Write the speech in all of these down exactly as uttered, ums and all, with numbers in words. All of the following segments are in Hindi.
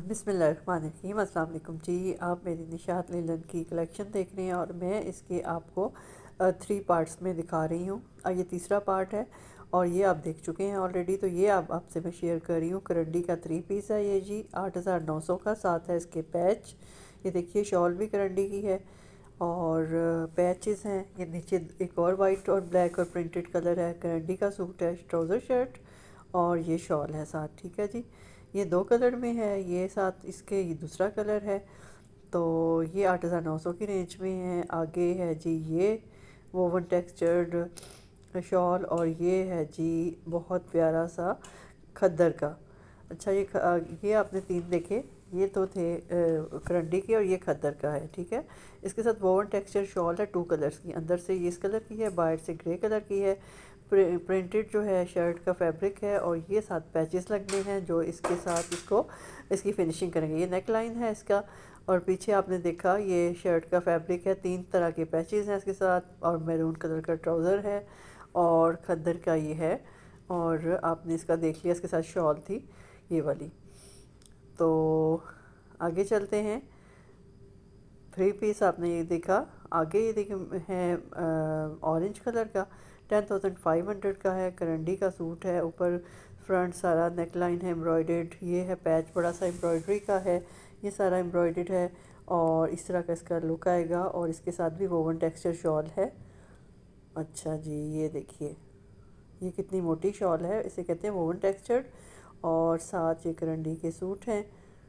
बिस्मिल्लाहिर्रहमानिर्रहीम। अस्सलाम वालेकुम जी। आप मेरी निशात लीलन की कलेक्शन देख रहे हैं और मैं इसके आपको थ्री पार्ट्स में दिखा रही हूँ। और ये तीसरा पार्ट है और ये आप देख चुके हैं ऑलरेडी। तो ये आप आपसे मैं शेयर कर रही हूँ। करंडी का थ्री पीस है ये जी, आठ हज़ार नौ सौ का। साथ है इसके पैच। ये देखिए शॉल भी करंडी की है और पैचेस हैं। ये नीचे एक और वाइट और ब्लैक और प्रिंटेड कलर है। करंडी का सूट है, ट्राउज़र शर्ट और ये शॉल है साथ। ठीक है जी, ये दो कलर में है। ये साथ इसके ये दूसरा कलर है। तो ये आठ हज़ार नौ सौ की रेंज में है। आगे है जी ये वोवन टेक्सचर्ड शॉल और ये है जी बहुत प्यारा सा खद्दर का। अच्छा ये ये आपने तीन देखे, ये तो थे करंडी के और ये खद्दर का है। ठीक है, इसके साथ वोवन टेक्सचर शॉल है टू कलर्स की। अंदर से ये इस कलर की है, बाहर से ग्रे कलर की है। प्रिंटेड जो है शर्ट का फैब्रिक है और ये साथ पैचेस लगने हैं जो इसके साथ इसको इसकी फिनिशिंग करेंगे। ये नेक लाइन है इसका और पीछे आपने देखा ये शर्ट का फैब्रिक है। तीन तरह के पैचेस हैं इसके साथ और मैरून कलर का ट्राउज़र है और खद्दर का ये है। और आपने इसका देख लिया, इसके साथ शॉल थी ये वाली। तो आगे चलते हैं। थ्री पीस आपने ये देखा। आगे ये देखिए है ऑरेंज कलर का, टेन थाउजेंड फाइव हंड्रेड का है। करंडी का सूट है, ऊपर फ्रंट सारा नेक लाइन है एम्ब्रॉयडेड। ये है पैच बड़ा सा एम्ब्रॉयडरी का है, ये सारा एम्ब्रॉयडेड है और इस तरह का इसका लुक आएगा। और इसके साथ भी वोवन टेक्सचर शॉल है। अच्छा जी, ये देखिए ये कितनी मोटी शॉल है, इसे कहते हैं वोवन टेक्सचर्ड। और साथ ये करंडी के सूट हैं।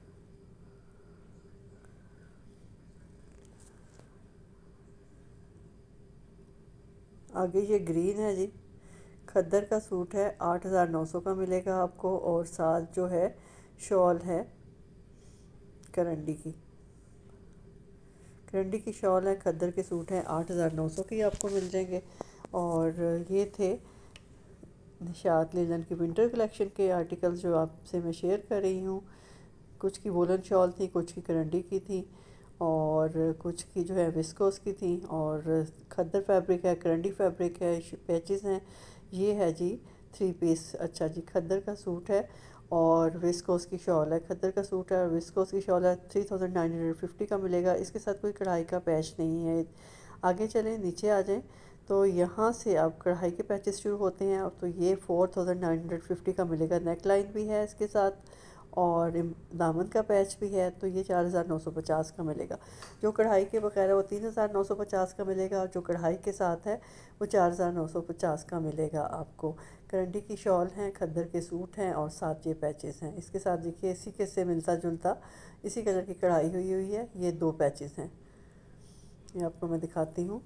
आगे ये ग्रीन है जी, खद्दर का सूट है, आठ हज़ार नौ सौ का मिलेगा आपको। और साथ जो है शॉल है करंडी की। करंडी की शॉल है, खद्दर के सूट हैं, आठ हज़ार नौ सौ की आपको मिल जाएंगे। और ये थे निशात लीलन की विंटर कलेक्शन के आर्टिकल्स जो आपसे मैं शेयर कर रही हूँ। कुछ की वोलन शॉल थी, कुछ की करंडी की थी और कुछ की जो है विस्कोस की थी। और खद्दर फैब्रिक है, करंडी फैब्रिक है, पैचेस हैं। ये है जी थ्री पीस। अच्छा जी, खद्दर का सूट है और विस्कोस की शॉल है। खद्दर का सूट है और विस्कोस की शॉल है, three thousand nine hundred fifty का मिलेगा। इसके साथ कोई कढ़ाई का पैच नहीं है। आगे चलें, नीचे आ जाएं तो यहाँ से अब कढ़ाई के पैचेस शुरू होते हैं। तो ये four thousand nine hundred fifty का मिलेगा। नेक लाइन भी है इसके साथ और दामन का पैच भी है। तो ये चार हज़ार नौ सौ पचास का मिलेगा। जो कढ़ाई के बगैर है वो तीन हज़ार नौ सौ पचास का मिलेगा और जो कढ़ाई के साथ है वो चार हज़ार नौ सौ पचास का मिलेगा आपको। करंडी की शॉल हैं, खद्दर के सूट हैं और साथ ये पैचेस हैं। इसके साथ देखिए इसी के से मिलता जुलता इसी कलर की कढ़ाई हुई हुई है। ये दो पैचेस हैं, ये आपको मैं दिखाती हूँ।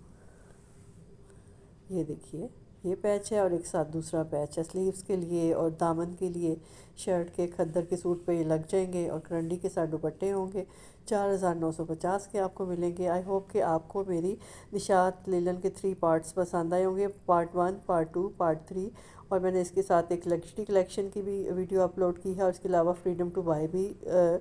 ये देखिए ये पैच है और एक साथ दूसरा पैच है स्लीव्स के लिए और दामन के लिए। शर्ट के खद्दर के सूट पे ये लग जाएंगे और करंडी के साथ दुपट्टे होंगे। चार हज़ार नौ सौ पचास के आपको मिलेंगे। आई होप कि आपको मेरी निशात लीलन के थ्री पार्ट्स पसंद आए होंगे, part one, part two, part three. और मैंने इसके साथ एक लग्जरी कलेक्शन की भी वीडियो अपलोड की है और इसके अलावा फ्रीडम टू बाय भी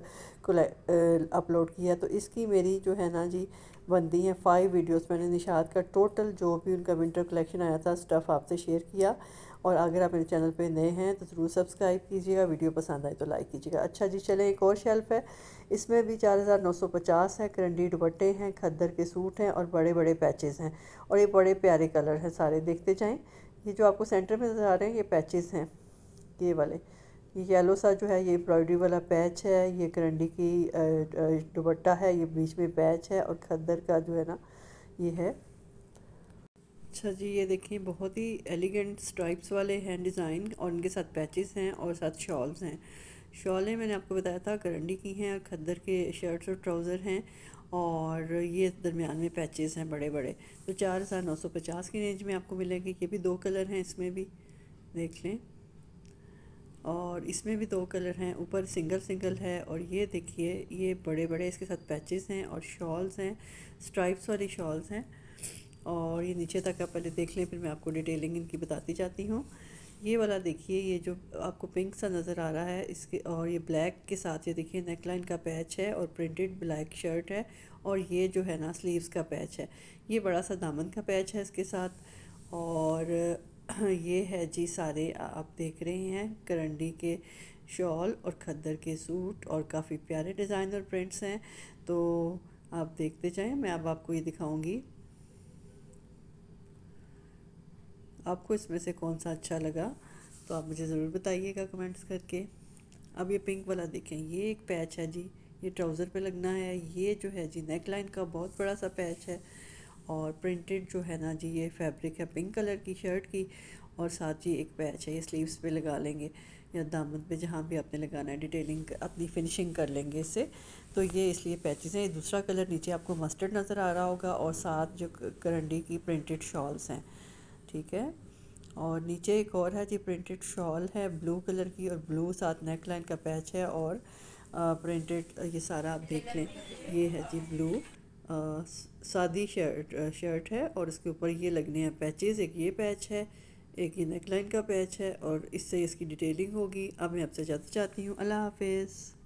अपलोड की है। तो इसकी मेरी जो है ना जी बनती हैं फाइव वीडियोस। मैंने निशात का टोटल जो भी उनका विंटर कलेक्शन आया था स्टफ़ आपसे शेयर किया। और अगर आप मेरे चैनल पे नए हैं तो ज़रूर सब्सक्राइब कीजिएगा, वीडियो पसंद आए तो लाइक कीजिएगा। अच्छा जी, चलें एक और शेल्फ़ है, इसमें भी चार हज़ार नौ सौ पचास है। करंडी दुपट्टे हैं, खद्दर के सूट हैं और बड़े बड़े पैचेस हैं और ये बड़े प्यारे कलर हैं सारे। देखते जाएँ। ये जो आपको सेंटर में नज़र आ रहे हैं ये पैचेस हैं, ये वाले। ये येलो सा जो है ये एम्ब्रॉयडरी वाला पैच है। ये करंडी की दुपट्टा है, ये बीच में पैच है और खद्दर का जो है ना ये है। अच्छा जी, ये देखिए बहुत ही एलिगेंट स्ट्राइप्स वाले हैं डिज़ाइन और इनके साथ पैचेस हैं और साथ शॉल्स हैं। शॉलें मैंने आपको बताया था करंडी की हैं और खद्दर के शर्ट्स और ट्राउज़र हैं और ये दरमियान में पैचेस हैं बड़े बड़े। तो चार हज़ार नौ सौ पचास की रेंज में आपको मिलेंगे। ये भी दो कलर हैं, इसमें भी देख लें और इसमें भी दो कलर हैं। ऊपर सिंगल सिंगल है और ये देखिए ये बड़े बड़े इसके साथ पैचेस हैं और शॉल्स हैं, स्ट्राइप्स वाली शॉल्स हैं। और ये नीचे तक आप पहले देख लें, फिर मैं आपको डिटेलिंग इनकी बताती जाती हूँ। ये वाला देखिए, ये जो आपको पिंक सा नज़र आ रहा है इसके और ये ब्लैक के साथ ये देखिए नेकलाइन का पैच है और प्रिंटेड ब्लैक शर्ट है और ये जो है ना स्लीव्स का पैच है। ये बड़ा सा दामन का पैच है इसके साथ। और ये है जी सारे आप देख रहे हैं करंडी के शॉल और खद्दर के सूट और काफ़ी प्यारे डिज़ाइन और प्रिंट्स हैं। तो आप देखते जाएं, मैं अब आपको ये दिखाऊंगी। आपको इसमें से कौन सा अच्छा लगा तो आप मुझे ज़रूर बताइएगा कमेंट्स करके। अब ये पिंक वाला देखें, ये एक पैच है जी, ये ट्राउज़र पे लगना है। ये जो है जी नेक लाइन का बहुत बड़ा सा पैच है और प्रिंटेड जो है ना जी, ये फैब्रिक है पिंक कलर की शर्ट की, और साथ ही एक पैच है, ये स्लीव्स पे लगा लेंगे या दामन पे, जहाँ भी आपने लगाना है, डिटेलिंग अपनी फिनिशिंग कर लेंगे इससे। तो ये इसलिए पैचेस हैं। ये दूसरा कलर नीचे आपको मस्टर्ड नज़र आ रहा होगा और साथ जो करंडी की प्रिंटेड शॉल्स हैं, ठीक है। और नीचे एक और है जी, प्रिंटेड शॉल है ब्लू कलर की और ब्लू साथ नेक लाइन का पैच है और प्रिंटेड, ये सारा आप देख लें। ये है जी ब्लू सादी शर्ट शर्ट है और इसके ऊपर ये लगने हैं पैचेस। एक ये पैच है, एक ये नेक लाइन का पैच है और इससे इसकी डिटेलिंग होगी। अब मैं आपसे जाते चाहती हूँ। अल्लाह हाफिज़।